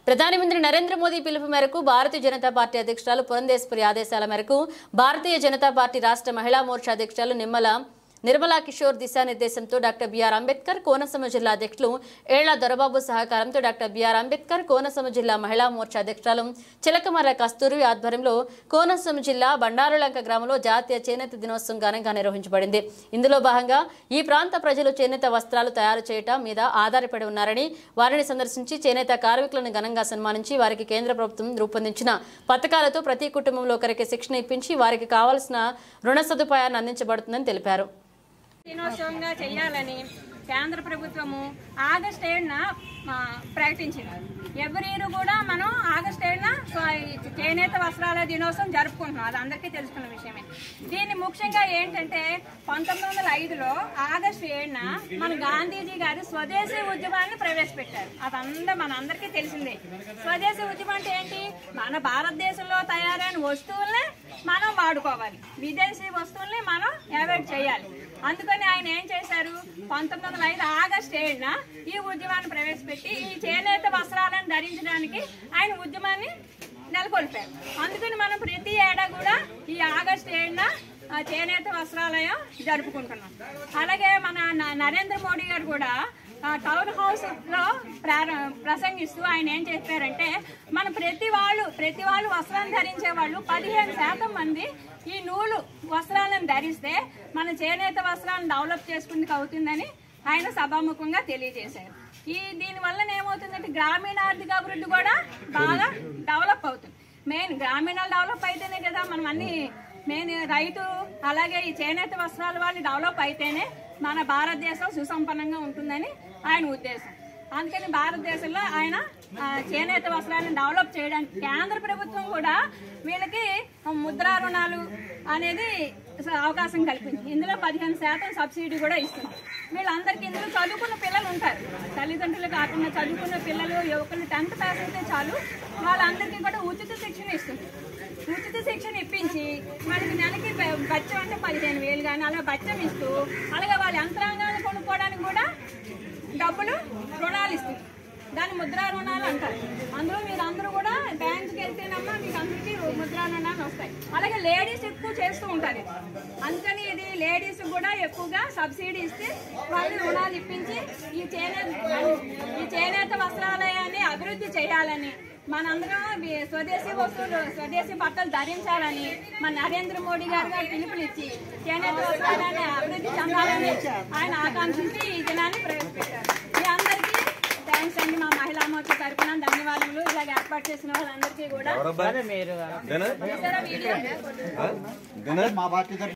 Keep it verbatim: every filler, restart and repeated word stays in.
ప్రధానమంత్రి నరేంద్ర మోదీ పిలుపు మేరకు భారతీయ జనతా పార్టీ అధ్యక్షురాలు పురంధేశ్వరి ఆదేశాల మేరకు భారతీయ జనతా పార్టీ రాష్ట్ర మహిళా మోర్చా అధ్యక్షురాలు నిమ్మల నిర్మలా కిషోర్ దిశానిర్దేశంతో డాక్టర్ బిఆర్ అంబేద్కర్ కోనసీమ జిల్లా అధ్యక్షులు ఏళ్ల దొరబాబు సహకారంతో డాక్టర్ బిఆర్ అంబేద్కర్ కోనసీమ జిల్లా మహిళా మోర్చా అధ్యక్షురాలు చిలకమర్ర కస్తూరి ఆధ్వర్యంలో కోనసీమ జిల్లా బండారులంక గ్రామంలో జాతీయ చేనేత దినోత్సవం ఘనంగా నిర్వహించబడింది. ఇందులో భాగంగా ఈ ప్రాంత ప్రజలు చేనేత వస్త్రాలు తయారు చేయటం మీద ఆధారపడి ఉన్నారని, వారిని సందర్శించి చేనేత కార్మికులను ఘనంగా సన్మానించి వారికి కేంద్ర ప్రభుత్వం రూపొందించిన పథకాలతో ప్రతి కుటుంబంలో ఒకరికి శిక్షణ ఇప్పించి వారికి కావాల్సిన రుణ సదుపాయాన్ని అందించబడుతుందని తెలిపారు. దినోత్సవంగా చేయాలని కేంద్ర ప్రభుత్వము ఆగస్టు ఏడున ప్రకటించింది. ఎవరి ఇయర్ కూడా మనం ఆగస్టు ఏడున చేనేత వస్త్రాల దినోత్సవం జరుపుకుంటున్నాం. అది అందరికీ తెలుసుకున్న విషయమే. దీన్ని ముఖ్యంగా ఏంటంటే పంతొమ్మిది వందల ఐదులో ఆగస్టు ఏడున మన గాంధీజీ గారు స్వదేశీ ఉద్యమాన్ని ప్రవేశపెట్టారు. అదంతా మన అందరికీ తెలిసిందే. స్వదేశీ ఉద్యమం అంటే ఏంటి? మన భారతదేశంలో తయారైన వస్తువుల్ని మనం వాడుకోవాలి, విదేశీ వస్తువుల్ని మనం అవాయిడ్ చేయాలి. అందుకని ఆయన ఏం చేశారు, పంతొమ్మిది వందల ఐదు ఆగస్టు ఏడున ఈ ఉద్యమాన్ని ప్రవేశపెట్టి ఈ చేనేత వస్త్రాలను ధరించడానికి ఆయన ఉద్యమాన్ని నెలకొల్పారు. అందుకని మనం ప్రతి ఏడా కూడా ఈ ఆగస్టు ఏడున చేనేత వస్త్రాలయం జరుపుకుంటున్నాం. అలాగే మన నరేంద్ర మోడీ గారు కూడా టౌన్ హౌస్ లో ప్రసంగిస్తూ ఆయన ఏం చెప్పారంటే, మన ప్రతి వాళ్ళు ప్రతి వాళ్ళు వస్త్రాన్ని ధరించే వాళ్ళు పదిహేను శాతం మంది ఈ నూలు వస్త్రాలను ధరిస్తే మన చేనేత వస్త్రాలను డెవలప్ చేసుకుందుకు అవుతుందని ఆయన సభాముఖంగా తెలియజేశారు. ఈ దీని వల్ల ఏమవుతుందంటే గ్రామీణ ఆర్థిక అభివృద్ధి కూడా బాగా డెవలప్ అవుతుంది. మెయిన్ గ్రామీణాలు డెవలప్ అయితేనే కదా మనం అన్ని మెయిన్ రైతు అలాగే ఈ చేనేత వస్త్రాల వాళ్ళు డెవలప్ అయితేనే మన భారతదేశం సుసంపన్నంగా ఉంటుందని ఆయన ఉద్దేశం. అందుకని భారతదేశంలో ఆయన చేనేత వస్త్రాలను డెవలప్ చేయడానికి కేంద్ర ప్రభుత్వం కూడా వీళ్ళకి ముద్రా రుణాలు అనేది అవకాశం కల్పించింది. ఇందులో పదిహేను శాతం సబ్సిడీ కూడా ఇస్తుంది. వీళ్ళందరికీ ఇందులో చదువుకున్న పిల్లలు ఉంటారు. తల్లిదండ్రులు కాకుండా చదువుకున్న పిల్లలు యువకులు టెన్త్ పాస్ అయితే చాలు వాళ్ళందరికీ కూడా ఉచిత శిక్షణ ఇస్తుంది. ఉచిత శిక్షణ ఇప్పించి వాళ్ళకి నెలకి బచ్చం అంటే పదిహేను వేలు కానీ అలా బచ్చం ఇస్తూ అలాగే వాళ్ళ యంత్రాంగాన్ని కొనుక్కోవడానికి కూడా డబ్బులు రుణాలు ఇస్తుంది. దాన్ని ముద్రా రుణాలు అంటారు. అందులో మీరు అందరూ కూడా బ్యాంక్కి వెళ్తేనమ్మా మీకు అందరికీ ముద్రా రుణాలు వస్తాయి. అలాగే లేడీస్ ఎక్కువ చేస్తూ ఉంటారు. అందుకని ఇది లేడీస్ కూడా ఎక్కువగా సబ్సిడీ ఇస్తే వాళ్ళు రుణాలు ఇప్పించి ఈ చేనేత ఈ చేనేత వస్త్రాలయాన్ని అభివృద్ధి చేయాలని మనందరం స్వదేశీ వస్తువులు స్వదేశీ బట్టలు ధరించాలని మన నరేంద్ర మోడీ గారు గారు పిలుపునిచ్చి చేనేత వస్త్రాలని అభివృద్ధి చెందాలని ఆయన ఆకాంక్షించి ఈ దినాన్ని ప్రవేశపెట్టారు. మీ అందరికీ థ్యాంక్స్ అండి. మా మహిళా మోర్చా తరఫున ధన్యవాదాలు. ఇలాగ ఏర్పాటు చేసిన వాళ్ళందరికీ కూడా.